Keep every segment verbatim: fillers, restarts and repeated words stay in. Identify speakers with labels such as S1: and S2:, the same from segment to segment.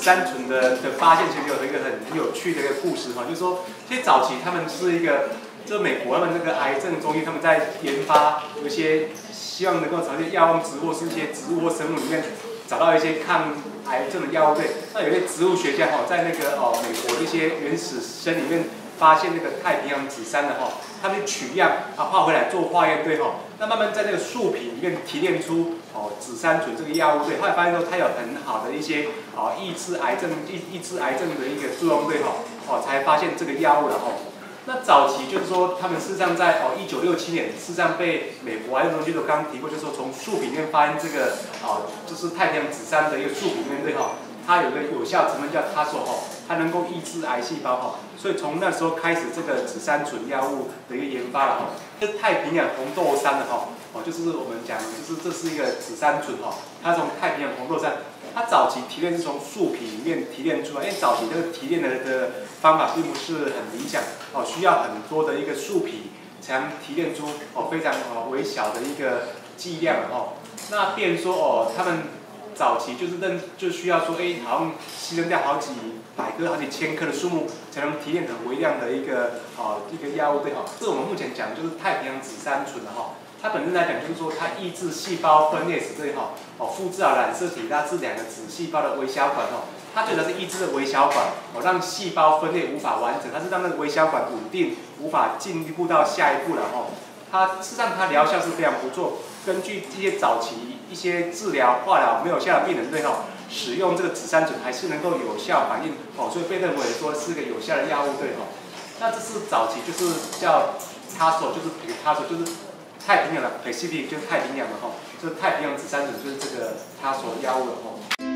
S1: 三醇的的发现，其实有一个很很有趣的一个故事哈，就是说，其实早期他们是一个，这美国他们那个癌症中心，他们在研发有一些希望能够从一些药用植物或是一些植物或生物里面找到一些抗癌症的药物对。那有些植物学家哈，在那个哦美国的一些原始森林里面发现那个太平洋紫杉的哈，他们取样啊化回来做化验对哈，那慢慢在那个树皮里面提炼出哦紫杉醇这个药物对，后来发现说它有很好的一些哦抑制癌症抑抑制癌症的一个作用对哈，哦才发现这个药物了哈。那早期就是说，他们事实上在哦一九六七年，事实上被美国癌症中心都刚刚提过，就是说从树皮里面发现这个哦，就是太平洋紫杉的一个树皮里面对哈，它有一个有效成分叫他说哈，它能够抑制癌细胞哈，所以从那时候开始，这个紫杉醇药物的一个研发了哈。这太平洋红豆杉的哈，哦就是我们讲就是这是一个紫杉醇哈，它从太平洋红豆杉。它早期提炼是从树皮里面提炼出来，因为早期这个提炼的的方法并不是很理想，哦，需要很多的一个树皮才能提炼出哦非常哦微小的一个剂量哦。那变说哦，他们早期就是认就需要说，哎，好像牺牲掉好几百颗、好几千颗的树木，才能提炼很微量的一个哦一个药物对哈。这我们目前讲就是太平洋紫杉醇的哈。它本身来讲，就是说它抑制细胞分裂使这哈哦复制好染色体，它是两个子细胞的微小管哦，它最主要是抑制的微小管哦，让细胞分裂无法完成，它是让那个微小管稳定，无法进一步到下一步了哦。它事实上它疗效是非常不错，根据这些早期一些治疗化疗没有效的病人对哈，使用这个紫杉醇还是能够有效反应哦，所以被认为说是个有效的药物对哈。那这是早期就是叫他说就是他说就是。太平洋的 Pacific 就是太平洋的哈，就是太平洋紫杉醇就是这个它所药物的哈。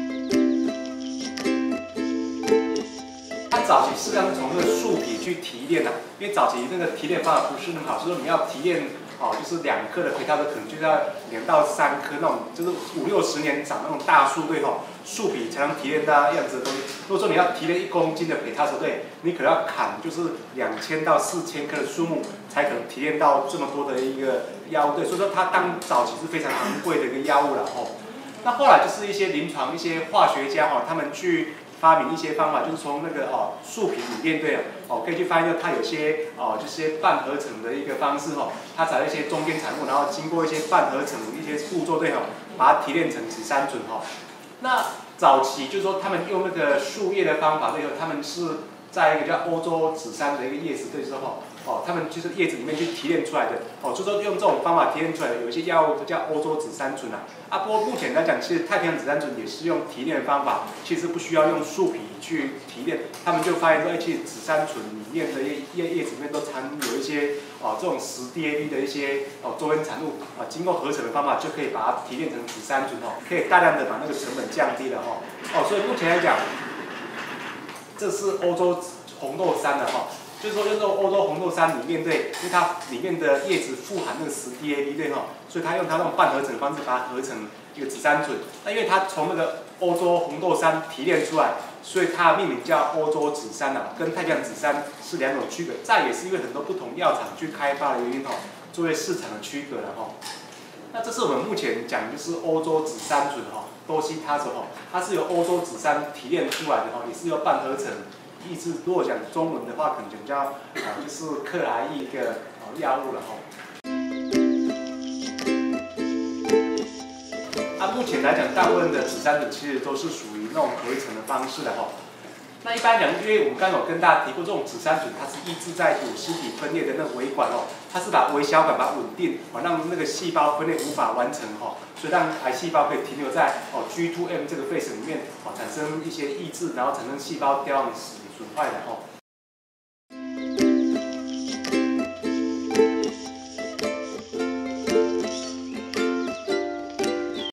S1: 它早期实际上是从这个树皮去提炼的，因为早期那个提炼方法不是很好，所以说你要提炼哦，就是两克的培他说可能就要两到三颗那种，就是五六十年长那种大树对哈，树皮才能提炼到样子的东西。如果说你要提炼一公斤的培他说对，你可能要砍就是两千到四千棵的树木，才可能提炼到这么多的一个药物对，所以说它当早期是非常昂贵的一个药物了哦。那后来就是一些临床一些化学家哈，他们去发明一些方法，就是从那个哦树皮里面对哦，可以去发现它有些哦就是些半合成的一个方式哈，它找一些中间产物，然后经过一些半合成的一些步骤对哈，把它提炼成紫杉醇哈。那早期就是说他们用那个树叶的方法对后，他们是在一个叫欧洲紫杉的一个叶子对之后。哦，他们就是叶子里面去提炼出来的，哦，所以说用这种方法提炼出来的，有一些药物叫欧洲紫杉醇啊。啊，不过目前来讲，其实太平洋紫杉醇也是用提炼的方法，其实不需要用树皮去提炼。他们就发现说，哎，其实紫杉醇里面的叶叶叶子里面都含有一些哦这种十 D A B 的一些哦周边产物啊，经过合成的方法就可以把它提炼成紫杉醇哦，可以大量的把那个成本降低了哈。哦，所以目前来讲，这是欧洲红豆杉的哈。就是说，用这种欧洲红豆杉里面对，因为它里面的叶子富含那个十 D A B 对哈，所以它用它那种半合成的方式把它合成一个紫杉醇。那因为它从那个欧洲红豆杉提炼出来，所以它的命名叫欧洲紫杉啊，跟太平洋紫杉是两种区别。再也是因为很多不同药厂去开发的原因哈，作为市场的区隔了哈。那这是我们目前讲就是欧洲紫杉醇哈，多西他说哈，它是由欧洲紫杉提炼出来的哈，也是由半合成。意思如果讲中文的话，可能就叫啊、呃，就是克莱伊一个哦药物了哈。啊，目前来讲，大部分的紫杉醇其实都是属于那种合成的方式的哈。那一般讲，因为我们刚刚有跟大家提过，这种紫杉醇它是抑制在有机体分裂的那个微管哦，它是把微小管把它稳定，哦让那个细胞分裂无法完成哈，所以让癌细胞可以停留在哦 G 二 M 这个 phase 里面，哦产生一些抑制，然后产生细胞凋亡损坏的哈。